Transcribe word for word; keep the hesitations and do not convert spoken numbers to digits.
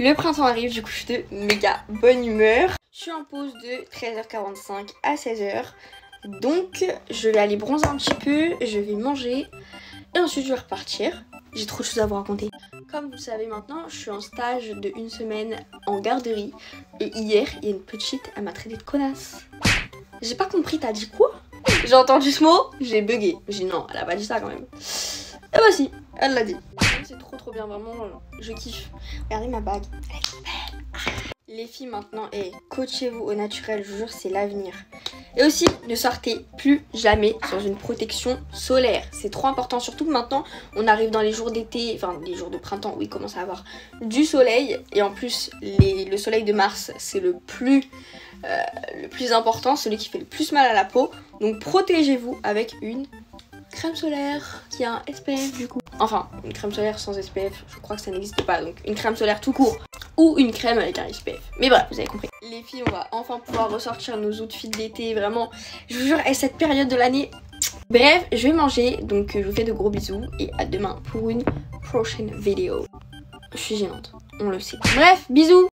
Le printemps arrive, du coup je suis de méga bonne humeur. Je suis en pause de treize heures quarante-cinq à seize heures. Donc je vais aller bronzer un petit peu, je vais manger et ensuite je vais repartir. J'ai trop de choses à vous raconter. Comme vous le savez maintenant, je suis en stage de une semaine en garderie. Et hier, il y a une petite, elle m'a traité de connasse. J'ai pas compris, t'as dit quoi? J'ai entendu ce mot, j'ai bugué. J'ai dit non, elle a pas dit ça quand même. Et bah si, elle l'a dit. C'est trop trop bien, vraiment, je kiffe. Regardez ma bague, elle est belle. Les filles maintenant, hey, coachez-vous au naturel, je vous jure, c'est l'avenir. Et aussi, ne sortez plus jamais sans une protection solaire. C'est trop important, surtout que maintenant, on arrive dans les jours d'été, enfin les jours de printemps où il commence à avoir du soleil. Et en plus, les, le soleil de mars, c'est le plus, euh, le plus important, celui qui fait le plus mal à la peau. Donc protégez-vous avec une crème solaire qui a un S P F du coup. Enfin, une crème solaire sans S P F, je crois que ça n'existe pas. Donc une crème solaire tout court. Ou une crème avec un S P F. Mais bref, vous avez compris. Les filles, on va enfin pouvoir ressortir nos outfits d'été. Vraiment, je vous jure, et cette période de l'année. Bref, je vais manger. Donc, je vous fais de gros bisous. Et à demain pour une prochaine vidéo. Je suis gênante, on le sait. Bref, bisous.